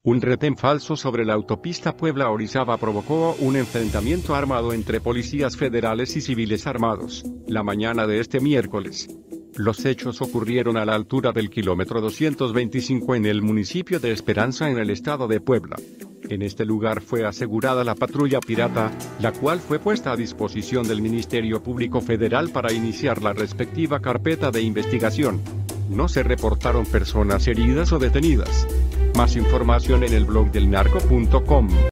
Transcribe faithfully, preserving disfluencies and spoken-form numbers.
Un retén falso sobre la autopista Puebla-Orizaba provocó un enfrentamiento armado entre policías federales y civiles armados, la mañana de este miércoles. Los hechos ocurrieron a la altura del kilómetro doscientos veinticinco en el municipio de Esperanza en el estado de Puebla. En este lugar fue asegurada la patrulla pirata, la cual fue puesta a disposición del Ministerio Público Federal para iniciar la respectiva carpeta de investigación. No se reportaron personas heridas o detenidas. Más información en el blog del narco punto com.